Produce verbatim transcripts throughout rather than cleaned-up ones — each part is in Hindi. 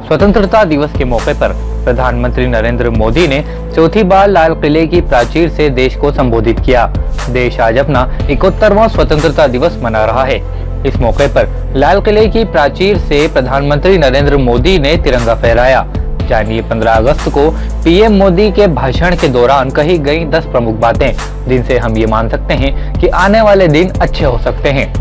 स्वतंत्रता दिवस के मौके पर प्रधानमंत्री नरेंद्र मोदी ने चौथी बार लाल किले की प्राचीर से देश को संबोधित किया। देश आज अपना इकहत्तरवां स्वतंत्रता दिवस मना रहा है। इस मौके पर लाल किले की प्राचीर से प्रधानमंत्री नरेंद्र मोदी ने तिरंगा फहराया। जानिए पंद्रह अगस्त को पीएम मोदी के भाषण के दौरान कही गई दस प्रमुख बातें, जिनसे हम ये मान सकते हैं कि आने वाले दिन अच्छे हो सकते हैं।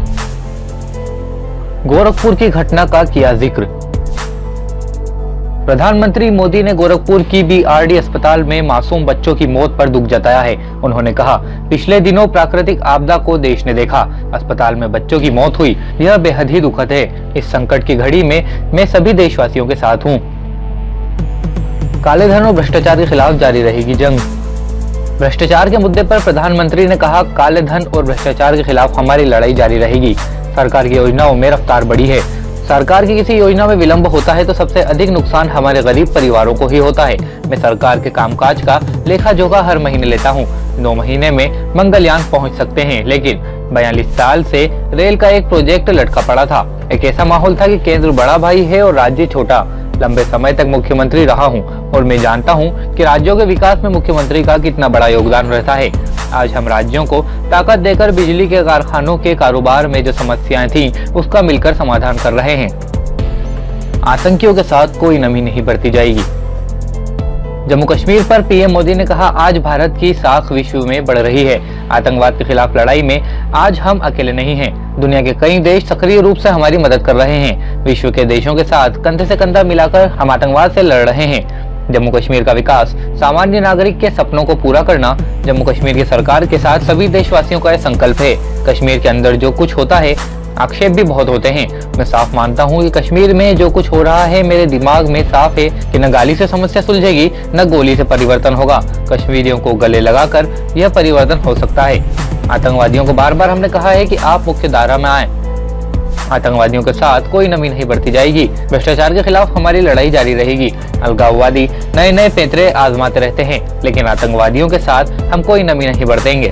गोरखपुर की घटना का किया जिक्र। प्रधानमंत्री मोदी ने गोरखपुर की बीआरडी अस्पताल में मासूम बच्चों की मौत पर दुख जताया है। उन्होंने कहा, पिछले दिनों प्राकृतिक आपदा को देश ने देखा, अस्पताल में बच्चों की मौत हुई, यह बेहद ही दुखद है। इस संकट की घड़ी में मैं सभी देशवासियों के साथ हूँ। काले धन और भ्रष्टाचार के खिलाफ जारी रहेगी जंग। भ्रष्टाचार के मुद्दे पर प्रधानमंत्री ने कहा, काले धन और भ्रष्टाचार के खिलाफ हमारी लड़ाई जारी रहेगी। सरकार की योजनाओं में रफ्तार बढ़ी है। सरकार की किसी योजना में विलंब होता है तो सबसे अधिक नुकसान हमारे गरीब परिवारों को ही होता है। मैं सरकार के कामकाज का लेखा जोखा हर महीने लेता हूँ। दो महीने में मंगलयान पहुँच सकते हैं, लेकिन बयालीस साल से रेल का एक प्रोजेक्ट लटका पड़ा था। एक ऐसा माहौल था कि केंद्र बड़ा भाई है और राज्य छोटा। लंबे समय तक मुख्यमंत्री रहा हूं और मैं जानता हूं कि राज्यों के विकास में मुख्यमंत्री का कितना बड़ा योगदान रहता है। आज हम राज्यों को ताकत देकर बिजली के कारखानों के कारोबार में जो समस्याएं थीं, उसका मिलकर समाधान कर रहे हैं। आतंकियों के साथ कोई नमी नहीं बरती जाएगी। जम्मू कश्मीर पर पीएम मोदी ने कहा, आज भारत की साख विश्व में बढ़ रही है। आतंकवाद के खिलाफ लड़ाई में आज हम अकेले नहीं हैं। दुनिया के कई देश सक्रिय रूप से हमारी मदद कर रहे हैं। विश्व के देशों के साथ कंधे से कंधा मिलाकर हम आतंकवाद से लड़ रहे हैं। जम्मू कश्मीर का विकास, सामान्य नागरिक के सपनों को पूरा करना जम्मू कश्मीर की सरकार के साथ सभी देशवासियों का यह संकल्प है। कश्मीर के अंदर जो कुछ होता है, आक्षेप भी बहुत होते हैं। मैं साफ मानता हूं कि कश्मीर में जो कुछ हो रहा है, मेरे दिमाग में साफ है कि न गाली से समस्या सुलझेगी, न गोली से परिवर्तन होगा। कश्मीरियों को गले लगाकर यह परिवर्तन हो सकता है। आतंकवादियों को बार बार हमने कहा है कि आप मुख्य धारा में आए। आतंकवादियों के साथ कोई नमी नहीं बरती जाएगी। भ्रष्टाचार के खिलाफ हमारी लड़ाई जारी रहेगी। अलगाववादी नए नए पैंतरे आजमाते रहते हैं, लेकिन आतंकवादियों के साथ हम कोई नमी नहीं बरतेंगे।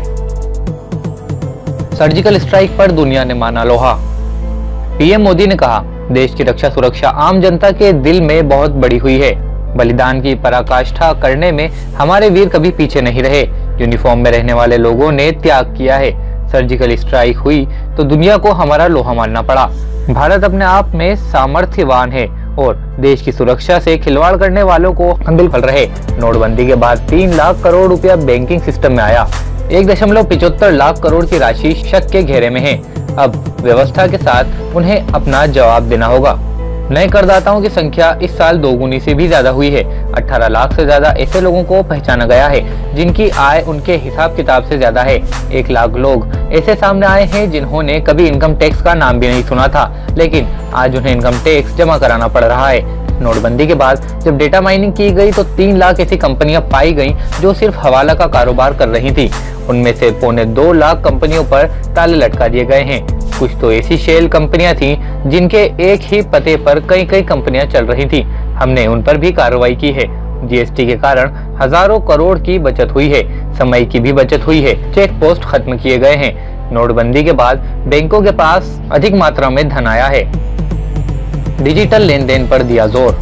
सर्जिकल स्ट्राइक पर दुनिया ने माना लोहा। पीएम मोदी ने कहा, देश की रक्षा सुरक्षा आम जनता के दिल में बहुत बड़ी हुई है। बलिदान की पराकाष्ठा करने में हमारे वीर कभी पीछे नहीं रहे। यूनिफॉर्म में रहने वाले लोगों ने त्याग किया है। सर्जिकल स्ट्राइक हुई तो दुनिया को हमारा लोहा मानना पड़ा। भारत अपने आप में सामर्थ्यवान है और देश की सुरक्षा से खिलवाड़ करने वालों को हम बिल्कुल रहे। नोटबंदी के बाद तीन लाख करोड़ रुपया बैंकिंग सिस्टम में आया। एक दशमलव पिचहत्तर लाख करोड़ की राशि शक के घेरे में है। अब व्यवस्था के साथ उन्हें अपना जवाब देना होगा। नए करदाताओं की संख्या इस साल दोगुनी से भी ज्यादा हुई है। अठारह लाख से ज्यादा ऐसे लोगों को पहचाना गया है जिनकी आय उनके हिसाब किताब से ज्यादा है। एक लाख लोग ऐसे सामने आए हैं जिन्होंने कभी इनकम टैक्स का नाम भी नहीं सुना था, लेकिन आज उन्हें इनकम टैक्स जमा कराना पड़ रहा है। नोटबंदी के बाद जब डेटा माइनिंग की गई तो तीन लाख ऐसी कंपनियां पाई गईं जो सिर्फ हवाला का कारोबार कर रही थी। उनमें से पौने दो लाख कंपनियों पर ताले लटका दिए गए हैं। कुछ तो ऐसी शेल कंपनियां थीं जिनके एक ही पते पर कई कई कंपनियां चल रही थीं। हमने उन पर भी कार्रवाई की है। जीएसटी के कारण हजारों करोड़ की बचत हुई है, समय की भी बचत हुई है, चेक पोस्ट खत्म किए गए हैं। नोटबंदी के बाद बैंकों के पास अधिक मात्रा में धन आया है। डिजिटल लेन देन पर दिया जोर।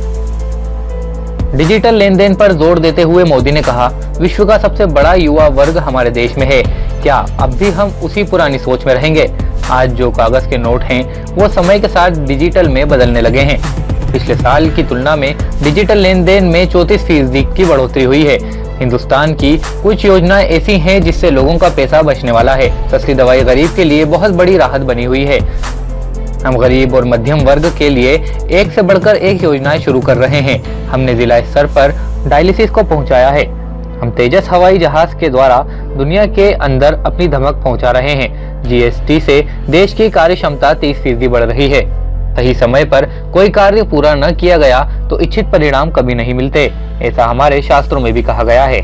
डिजिटल लेन देन पर जोर देते हुए मोदी ने कहा, विश्व का सबसे बड़ा युवा वर्ग हमारे देश में है। क्या अब भी हम उसी पुरानी सोच में रहेंगे? आज जो कागज के नोट हैं, वो समय के साथ डिजिटल में बदलने लगे हैं। पिछले साल की तुलना में डिजिटल लेन देन में चौंतीस फीसदी की बढ़ोतरी हुई है। हिंदुस्तान की कुछ योजनाएं ऐसी हैं जिससे लोगों का पैसा बचने वाला है। सस्ती दवाई गरीब के लिए बहुत बड़ी राहत बनी हुई है। हम गरीब और मध्यम वर्ग के लिए एक से बढ़कर एक योजनाएं शुरू कर रहे हैं। हमने जिला स्तर पर डायलिसिस को पहुंचाया है। हम तेजस हवाई जहाज के द्वारा दुनिया के अंदर अपनी धमक पहुंचा रहे हैं। जीएसटी से देश की कार्य क्षमता तीस फीसदी बढ़ रही है। सही समय पर कोई कार्य पूरा न किया गया तो इच्छित परिणाम कभी नहीं मिलते, ऐसा हमारे शास्त्रों में भी कहा गया है।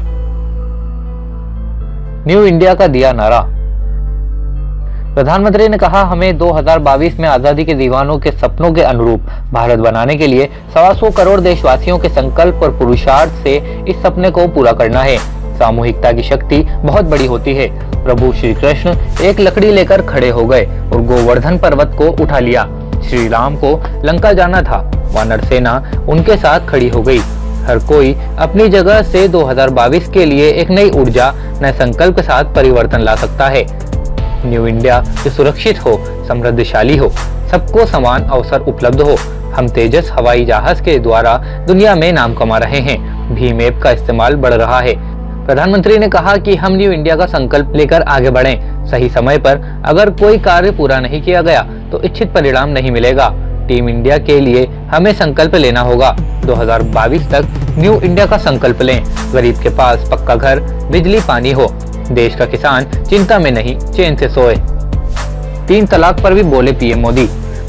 न्यू इंडिया का दिया नारा। प्रधानमंत्री ने कहा, हमें दो हज़ार बाईस में आजादी के दीवानों के सपनों के अनुरूप भारत बनाने के लिए सवा सौ करोड़ देशवासियों के संकल्प और पुरुषार्थ से इस सपने को पूरा करना है। सामूहिकता की शक्ति बहुत बड़ी होती है। प्रभु श्री कृष्ण एक लकड़ी लेकर खड़े हो गए और गोवर्धन पर्वत को उठा लिया। श्री राम को लंका जाना था, वानर सेना उनके साथ खड़ी हो गई। हर कोई अपनी जगह से दो हज़ार बाईस के लिए एक नई ऊर्जा, नए संकल्प के साथ परिवर्तन ला सकता है। न्यू इंडिया जो सुरक्षित हो, समृद्धशाली हो, सबको समान अवसर उपलब्ध हो। हम तेजस हवाई जहाज के द्वारा दुनिया में नाम कमा रहे हैं। भीम ऐप का इस्तेमाल बढ़ रहा है। प्रधानमंत्री ने कहा कि हम न्यू इंडिया का संकल्प लेकर आगे बढ़ें। सही समय पर अगर कोई कार्य पूरा नहीं किया गया तो इच्छित परिणाम नहीं मिलेगा। टीम इंडिया के लिए हमें संकल्प लेना होगा। दो हज़ार बाईस तक न्यू इंडिया का संकल्प लें। गरीब के पास पक्का घर, बिजली, पानी हो। देश का किसान चिंता में नहीं, चैन से सोए। तीन तलाक पर भी बोले पीएम मोदी।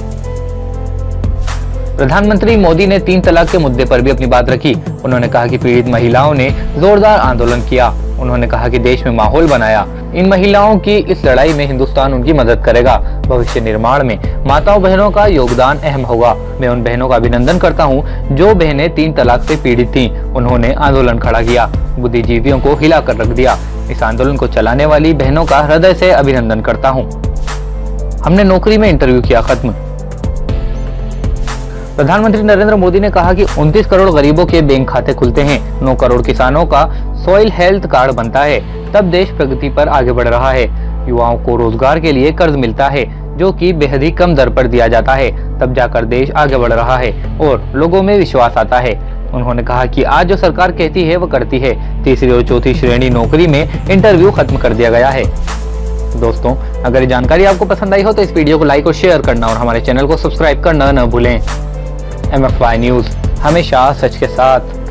प्रधानमंत्री मोदी ने तीन तलाक के मुद्दे पर भी अपनी बात रखी। उन्होंने कहा कि पीड़ित महिलाओं ने जोरदार आंदोलन किया। उन्होंने कहा कि देश में माहौल बनाया। इन महिलाओं की इस लड़ाई में हिंदुस्तान उनकी मदद करेगा। भविष्य निर्माण में माताओं बहनों का योगदान अहम होगा। मैं उन बहनों का अभिनंदन करता हूं जो बहनें तीन तलाक से पीड़ित थीं। उन्होंने आंदोलन खड़ा किया, बुद्धिजीवियों को हिलाकर रख दिया। इस आंदोलन को चलाने वाली बहनों का हृदय से अभिनंदन करता हूँ। हमने नौकरी में इंटरव्यू किया खत्म। प्रधानमंत्री नरेंद्र मोदी ने कहा कि उनतीस करोड़ गरीबों के बैंक खाते खुलते हैं, नौ करोड़ किसानों का सॉइल हेल्थ कार्ड बनता है, तब देश प्रगति पर आगे बढ़ रहा है। युवाओं को रोजगार के लिए कर्ज मिलता है जो कि बेहद ही कम दर पर दिया जाता है, तब जाकर देश आगे बढ़ रहा है और लोगों में विश्वास आता है। उन्होंने कहा कि आज जो सरकार कहती है वो करती है। तीसरी और चौथी श्रेणी नौकरी में इंटरव्यू खत्म कर दिया गया है। दोस्तों, अगर ये जानकारी आपको पसंद आई हो तो इस वीडियो को लाइक और शेयर करना और हमारे चैनल को सब्सक्राइब करना न भूलें। एम एफ वाई न्यूज, हमेशा सच के साथ।